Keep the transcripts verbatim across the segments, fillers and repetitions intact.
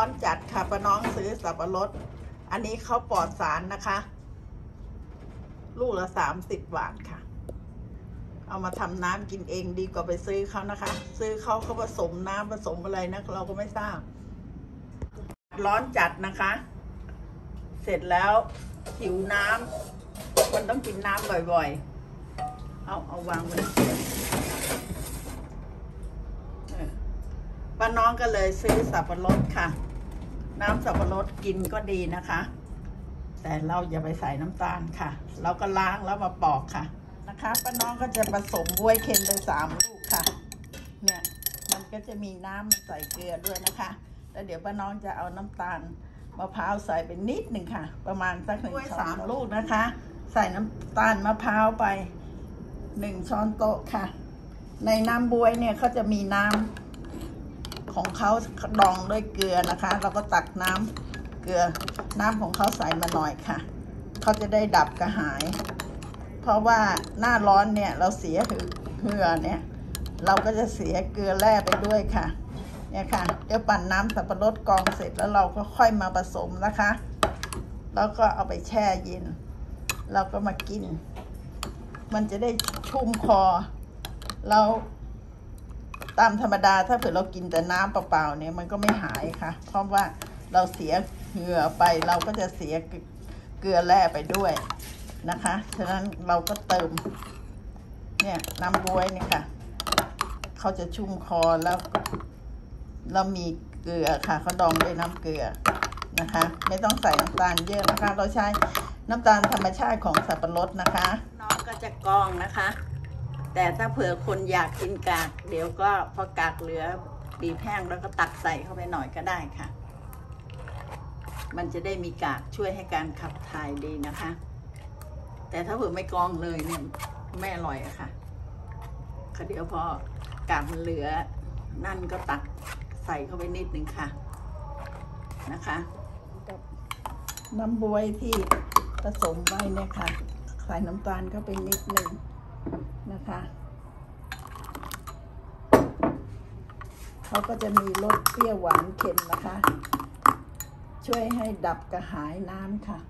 อนจัดค่ะป้าน้องซื้อสับปะรดอันนี้เขาปลอดสารนะคะลูกละสามสิบบาทค่ะเอามาทำน้ำกินเองดีกว่าไปซื้อเขานะคะซื้อเขาเขาผสมน้ำผสมอะไรนะเราก็ไม่ทราบร้อนจัดนะคะเสร็จแล้วหิวน้ำมันต้องกินน้ำบ่อยๆเอาเอาวางไว้ป้าน้องก็เลยซื้อสับปะรดค่ะน้ำสับปะรดกินก็ดีนะคะแต่เราอย่าไปใส่น้ำตาลค่ะเราก็ล้างแล้วมาปอกค่ะนะคะป้าน้องก็จะผสมบ๊วยเค็มไปสามลูกค่ะเนี่ยมันก็จะมีน้ำใส่เกลือด้วยนะคะแล้วเดี๋ยวป้าน้องจะเอาน้ำตาลมะพร้าวใส่ไปนิดหนึ่งค่ะประมาณสักหนึ่งช้อนสามลูกนะคะใส่น้ำตาลมะพร้าวไปหนึ่งช้อนโต๊ะค่ะในน้ำบ๊วยเนี่ยเขาจะมีน้ำของเขาดองด้วยเกลือนะคะเราก็ตักน้ำเกลือน้ำของเขาใส่มาหน่อยค่ะเขาจะได้ดับกระหายเพราะว่าหน้าร้อนเนี่ยเราเสียเหงื่อเนี่ยเราก็จะเสียเกลือแร่ไปด้วยค่ะเนี่ยค่ะเดี๋ยวปั่นน้ำสับปะรดกรองเสร็จแล้วเราก็ค่อยมาผสมนะคะแล้วก็เอาไปแช่เย็นเราก็มากินมันจะได้ชุ่มคอเราตามธรรมดาถ้าเผื่อเรากินแต่น้ำเปล่าๆเนี่ยมันก็ไม่หายค่ะเพราะว่าเราเสียเหงื่อไปเราก็จะเสียเกลือแร่ไปด้วยนะคะฉะนั้นเราก็เติมเนี่ยน้ำบ๊วยนี่ค่ะเขาจะชุ่มคอแล้วเรามีเกลือค่ะเขาดองด้วยน้ำเกลือนะคะไม่ต้องใส่น้ำตาลเยอะนะคะเราใช้น้ำตาลธรรมชาติของสับปะรดนะคะน้องก็จะกรองนะคะแต่ถ้าเผื่อคนอยากกินกากเดี๋ยวก็พอกากเหลือบีบแห้งแล้วก็ตักใส่เข้าไปหน่อยก็ได้ค่ะมันจะได้มีกากช่วยให้การขับถ่ายดีนะคะแต่ถ้าเผื่อไม่กรองเลยเนี่ยไม่อร่อยอะค่ะเดี๋ยวพอกากมันเหลือนั่นก็ตักใส่เข้าไปนิดนึงค่ะนะคะน้ำบ๊วยที่ผสมไว้เนี่ยค่ะใส่น้ำตาลเข้าไปนิดนึงนะคะเขาก็จะมีรสเปรี้ยวหวานเค็มนะคะช่วยให้ดับกระหายน้ำค่ะ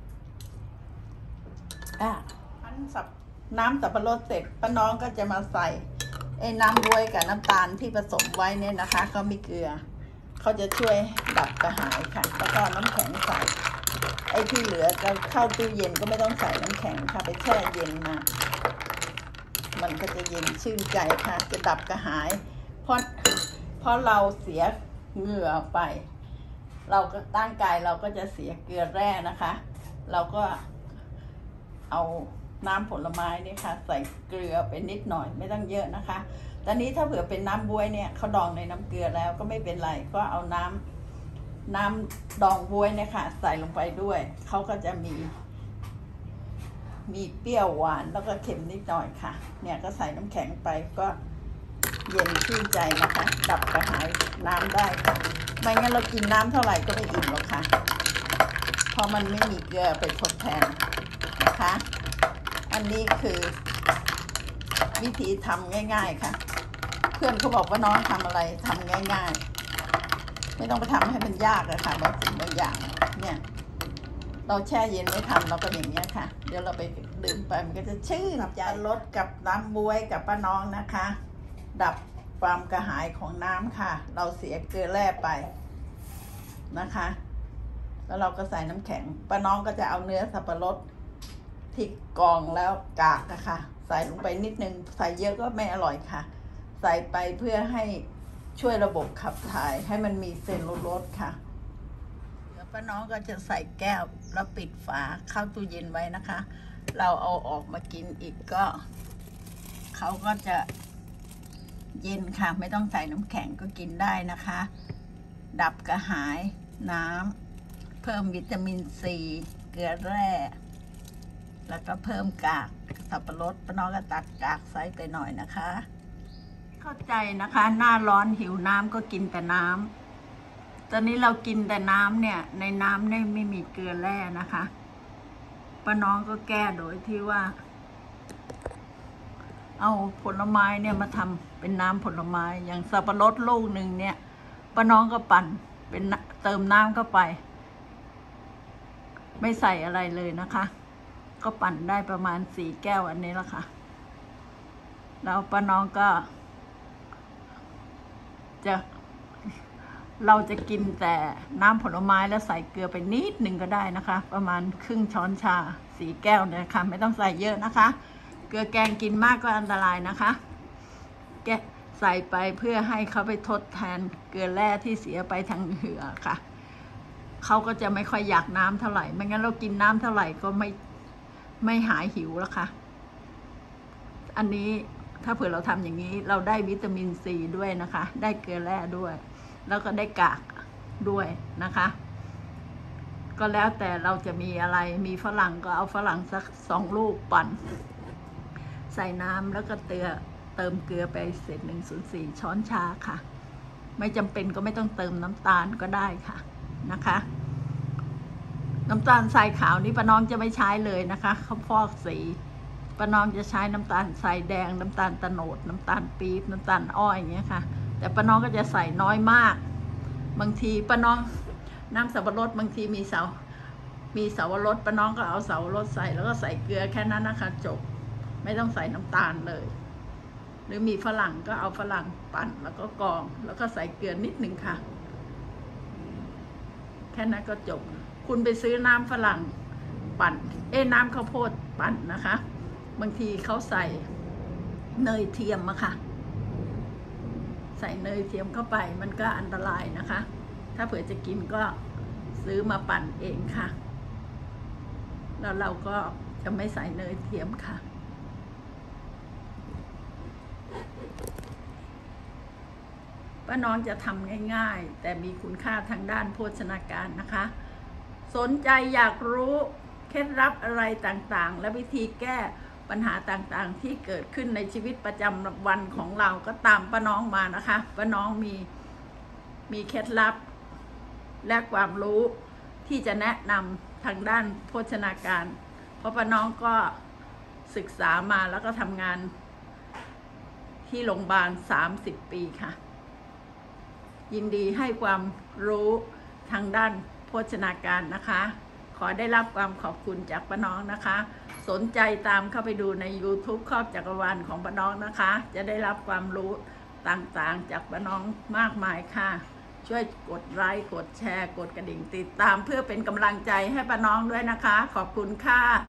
อ่ะอันสับน้ำสับปะรดเสร็จป้าน้องก็จะมาใส่ไอ้น้ำบ๊วยกับน้ำตาลที่ผสมไว้เนี่ยนะคะก็มีเกลือเขาจะช่วยดับกระหายค่ะแล้วก็น้ำแข็งใส่ไอ้ที่เหลือจะเข้าตู้เย็นก็ไม่ต้องใส่น้ำแข็งค่ะไปแช่เย็นมามันก็จะเย็นชื่นใจค่ะจะดับกระหายเพราะเพราะเราเสียเหงื่อไปเราก็ร่างกายเราก็จะเสียเกลือแร่นะคะเราก็เอาน้ำผลไม้นี่ค่ะใส่เกลือไปนิดหน่อยไม่ต้องเยอะนะคะตอนนี้ถ้าเผื่อเป็นน้ำบ๊วยเนี่ยเขาดองในน้ำเกลือแล้วก็ไม่เป็นไรก็เอาน้ำน้ำดองบ๊วยเนี่ยค่ะใส่ลงไปด้วยเขาก็จะมีมีเปรี้ยวหวานแล้วก็เค็มนิดหน่อยค่ะเนี่ยก็ใส่น้ำแข็งไปก็เย็นชื่นใจนะคะดับกระหายน้ำได้ไม่งั้นเรากินน้ำเท่าไหร่ก็ไม่อิ่มหรอกค่ะเพราะมันไม่มีเกลือไปทดแทนนะคะอันนี้คือวิธีทำง่ายๆค่ะเพื่อนเขาบอกว่าน้องทำอะไรทำง่ายๆไม่ต้องไปทำให้มันยากเลยค่ะบางสิ่งบางอย่างเนี่ยเราแช่เย็นไม่ทำเราก็อย่างนี้ค่ะเดี๋ยวเราไปดื่มไปมันก็จะชื่นใจรสกับน้ำบ๊วยกับป้าน้องนะคะดับความกระหายของน้ำค่ะเราเสียเกลือแร่ไปนะคะแล้วเราก็ใส่น้ำแข็งป้าน้องก็จะเอาเนื้อสับปะรดที่กรองแล้วกากนะคะใส่ลงไปนิดนึงใส่เยอะก็ไม่อร่อยค่ะใส่ไปเพื่อให้ช่วยระบบขับถ่ายให้มันมีเซลลูโลสค่ะเดี๋ยวป้าน้องก็จะใส่แก้วแล้วปิดฝาเข้าตู้เย็นไว้นะคะเราเอาออกมากินอีกก็เขาก็จะเย็นค่ะไม่ต้องใส่น้ำแข็งก็กินได้นะคะดับกระหายน้ำเพิ่มวิตามินซีเกลือแร่แล้วก็เพิ่มกากสับปะรดป้าน้องก็ตักกากใส่ไปหน่อยนะคะเข้าใจนะคะหน้าร้อนหิวน้ำก็กินแต่น้ำตอนนี้เรากินแต่น้ำเนี่ยในน้ำเนี่ยไม่มีเกลือแร่นะคะป้าน้องก็แก้โดยที่ว่าเอาผลไม้เนี่ยมาทำเป็นน้ำผลไม้อย่างสับปะรดลูกหนึ่งเนี่ยป้าน้องก็ปั่นเป็นเติมน้ำเข้าไปไม่ใส่อะไรเลยนะคะก็ปั่นได้ประมาณสี่แก้วอันนี้ละค่ะแล้วป้าน้องก็จะเราจะกินแต่น้ำผลไม้แล้วใส่เกลือไปนิดหนึ่งก็ได้นะคะประมาณครึ่งช้อนชาสี่แก้วเนี่ยค่ะไม่ต้องใส่เยอะนะคะเกลือแกงกินมากก็อันตรายนะคะแกใส่ไปเพื่อให้เขาไปทดแทนเกลือแร่ที่เสียไปทางเหงื่อค่ะเขาก็จะไม่ค่อยอยากน้ำเท่าไหร่ไม่งั้นเรากินน้ำเท่าไหร่ก็ไม่ไม่หายหิวแล้วค่ะอันนี้ถ้าเผื่อเราทำอย่างนี้เราได้วิตามินซีด้วยนะคะได้เกลือแร่ด้วยแล้วก็ได้กากด้วยนะคะก็แล้วแต่เราจะมีอะไรมีฝรั่งก็เอาฝรั่งสักสองลูกปั่นใส่น้ำแล้วก็เตือเติมเกลือไปเศษหนึ่งส่วนสี่ช้อนชาค่ะไม่จำเป็นก็ไม่ต้องเติมน้ำตาลก็ได้ค่ะนะคะน้ำตาลทรายขาวนี้ป้าน้องจะไม่ใช้เลยนะคะเขาฟอกสีป้าน้องจะใช้น้ำตาลทรายแดงน้ำตาลตะโนดน้ำตาลปี๊บน้ำตาลอ้อยอย่างเงี้ยค่ะแต่ป้าน้องก็จะใส่น้อยมากบางทีป้าน้องน้ำสับปะรดบางทีมีเสามีเสาวรสป้าน้องก็เอาเสาวรสใส่แล้วก็ใส่เกลือแค่นั้นนะคะจบไม่ต้องใส่น้ำตาลเลยหรือมีฝรั่งก็เอาฝรั่งปั่นแล้วก็กรองแล้วก็ใส่เกลือนิดหนึ่งค่ะแค่นั้นก็จบคุณไปซื้อน้ำฝรั่งปั่นเอ้น้ำข้าวโพดปั่นนะคะบางทีเขาใส่เนยเทียมอะค่ะใส่เนยเทียมเข้าไปมันก็อันตรายนะคะถ้าเผื่อจะกินก็ซื้อมาปั่นเองค่ะแล้วเราก็จะไม่ใส่เนยเทียมค่ะป้าน้องจะทำง่ายๆแต่มีคุณค่าทางด้านโภชนาการนะคะสนใจอยากรู้เคล็ดลับอะไรต่างๆและวิธีแก้ปัญหาต่างๆที่เกิดขึ้นในชีวิตประจำวันของเราก็ตามป้าน้องมานะคะป้าน้องมีมีเคล็ดลับและความรู้ที่จะแนะนำทางด้านโภชนาการเพราะป้าน้องก็ศึกษามาแล้วก็ทำงานที่โรงพยาบาลสามสิบปีค่ะยินดีให้ความรู้ทางด้านโภชนาการนะคะขอได้รับความขอบคุณจากป้าน้องนะคะสนใจตามเข้าไปดูใน ยูทูบ ครอบจักรวาลของป้าน้องนะคะจะได้รับความรู้ต่างๆจากป้าน้องมากมายค่ะช่วยกดไลค์กดแชร์กดกระดิ่งติดตามเพื่อเป็นกำลังใจให้ป้าน้องด้วยนะคะขอบคุณค่ะ